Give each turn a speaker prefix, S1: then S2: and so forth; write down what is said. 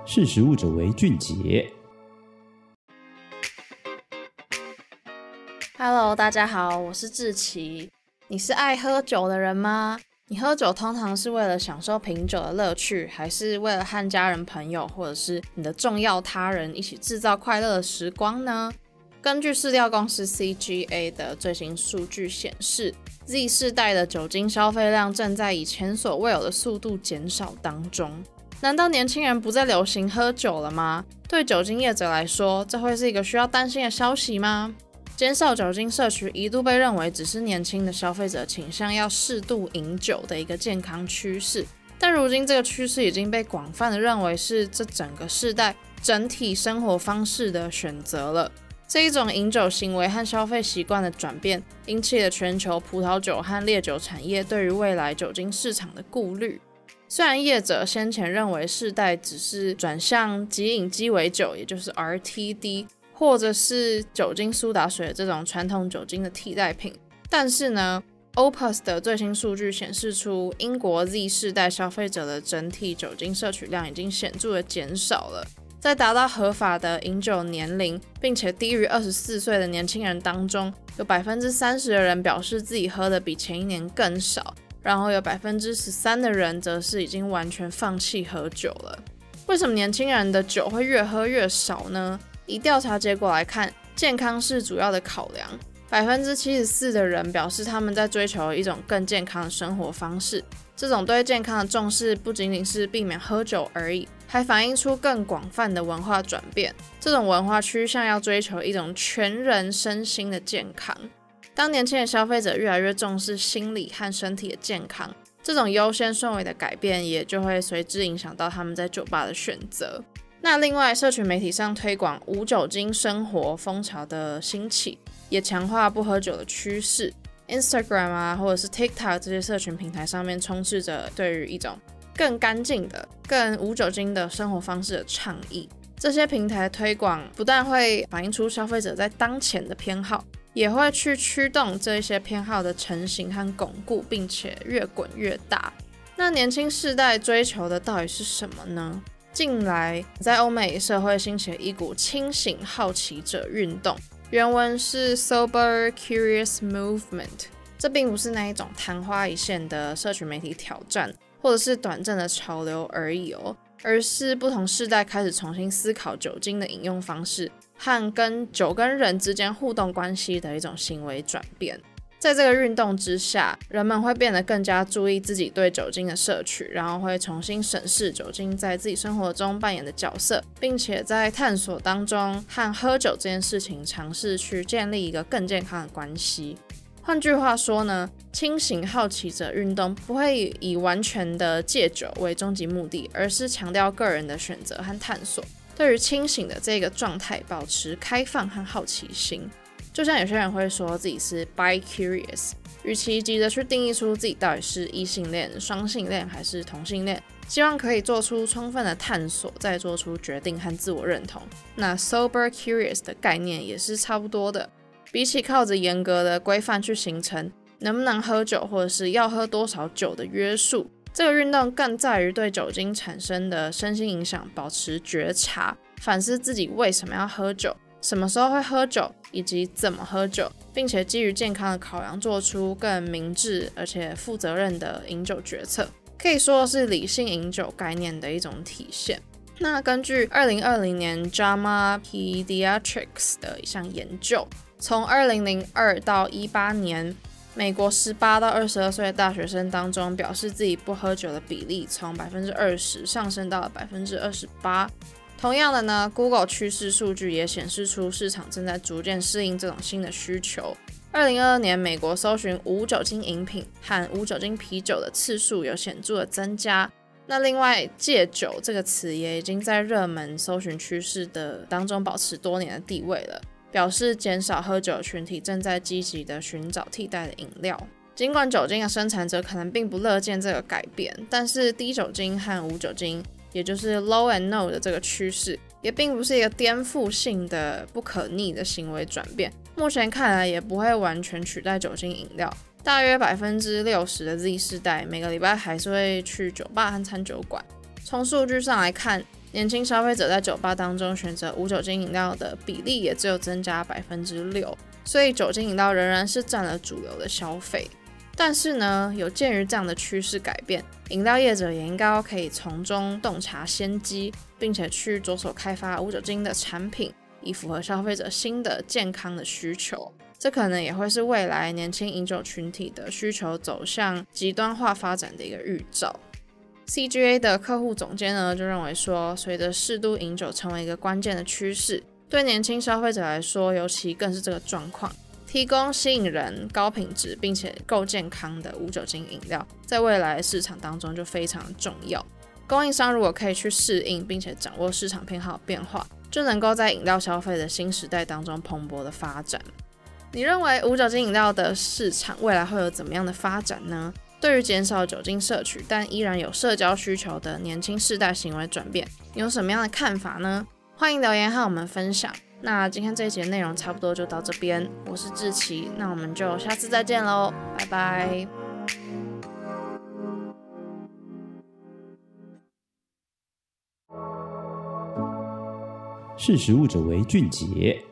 S1: 识时务者为俊杰。
S2: Hello， 大家好，我是志祺。你是爱喝酒的人吗？你喝酒通常是为了享受品酒的乐趣，还是为了和家人朋友或者是你的重要他人一起制造快乐的时光呢？根据市调公司 CGA 的最新数据显示， Z 世代的酒精消费量正在以前所未有的速度减少当中。难道年轻人不再流行喝酒了吗？对酒精业者来说，这会是一个需要担心的消息吗？减少酒精摄取一度被认为只是年轻的消费者倾向要适度饮酒的一个健康趋势，但如今这个趋势已经被广泛的认为是这整个世代整体生活方式的选择了。这一种饮酒行为和消费习惯的转变，引起了全球葡萄酒和烈酒产业对于未来酒精市场的顾虑。虽然业者先前认为世代只是转向即饮鸡尾酒，也就是 RTD， 或者是酒精苏打水这种传统酒精的替代品，但是呢 Opus 的最新数据显示出，英国 Z 世代消费者的整体酒精摄取量已经显著的减少了。在达到合法的饮酒年龄并且低于24岁的年轻人当中，有 30% 的人表示自己喝的比前一年更少，然后有 13% 的人则是已经完全放弃喝酒了。为什么年轻人的酒会越喝越少呢？以调查结果来看，健康是主要的考量。 74% 的人表示他们在追求一种更健康的生活方式，这种对健康的重视不仅仅是避免喝酒而已，还反映出更广泛的文化转变。这种文化趋向要追求一种全人身心的健康。当年轻的消费者越来越重视心理和身体的健康，这种优先顺位的改变也就会随之影响到他们在酒吧的选择。那另外，社群媒体上推广无酒精生活风潮的兴起，也强化不喝酒的趋势。Instagram 啊，或者是 TikTok 这些社群平台上面充斥着对于一种更干净的、更无酒精的生活方式的倡议。这些平台推广不但会反映出消费者在当前的偏好，也会去驱动这些偏好的成型和巩固，并且越滚越大。那年轻世代追求的到底是什么呢？近来在欧美社会兴起了一股清醒好奇者运动，原文是 Sober Curious Movement。 这并不是那一种昙花一现的社群媒体挑战，或者是短暂的潮流而已哦，而是不同世代开始重新思考酒精的饮用方式和跟酒跟人之间互动关系的一种行为转变。在这个运动之下，人们会变得更加注意自己对酒精的摄取，然后会重新审视酒精在自己生活中扮演的角色，并且在探索当中和喝酒这件事情尝试去建立一个更健康的关系。换句话说呢，清醒好奇者运动不会以完全的戒酒为终极目的，而是强调个人的选择和探索，对于清醒的这个状态保持开放和好奇心。就像有些人会说自己是 bi-curious， 与其急着去定义出自己到底是异性恋、双性恋还是同性恋，希望可以做出充分的探索，再做出决定和自我认同。那 sober curious 的概念也是差不多的。比起靠着严格的规范去形成能不能喝酒或者是要喝多少酒的约束，这个运动更在于对酒精产生的身心影响保持觉察，反思自己为什么要喝酒，什么时候会喝酒，以及怎么喝酒，并且基于健康的考量做出更明智而且负责任的饮酒决策，可以说是理性饮酒概念的一种体现。那根据2020年 JAMA Pediatrics 的一项研究，从2002到18年，美国18到22岁的大学生当中，表示自己不喝酒的比例从 20% 上升到了 28%。同样的呢 ，Google 趋势数据也显示出市场正在逐渐适应这种新的需求。2022年，美国搜寻无酒精饮品和无酒精啤酒的次数有显著的增加。那另外，戒酒这个词也已经在热门搜寻趋势的当中保持多年的地位了，表示减少喝酒的群体正在积极的寻找替代的饮料。尽管酒精的生产者可能并不乐见这个改变，但是低酒精和无酒精，也就是 low and no 的这个趋势，也并不是一个颠覆性的不可逆的行为转变。目前看来也不会完全取代酒精饮料。大约 60% 的 Z 世代每个礼拜还是会去酒吧和餐酒馆。从数据上来看， 年轻消费者在酒吧当中选择无酒精饮料的比例也只有增加6%，所以酒精饮料仍然是占了主流的消费。但是呢，有鉴于这样的趋势改变，饮料业者也应该可以从中洞察先机，并且去着手开发无酒精的产品，以符合消费者新的健康的需求。这可能也会是未来年轻饮酒群体的需求走向极端化发展的一个预兆。CGA 的客户总监呢就认为说，随着适度饮酒成为一个关键的趋势，对年轻消费者来说尤其更是这个状况。提供吸引人、高品质并且够健康的无酒精饮料，在未来的市场当中就非常重要。供应商如果可以去适应并且掌握市场偏好的变化，就能够在饮料消费的新时代当中蓬勃的发展。你认为无酒精饮料的市场未来会有怎么样的发展呢？对于减少酒精摄取但依然有社交需求的年轻世代行为转变，你有什么样的看法呢？欢迎留言和我们分享。那今天这一集的内容差不多就到这边，我是志祺，那我们就下次再见咯，拜拜。
S1: 识时务者为俊杰。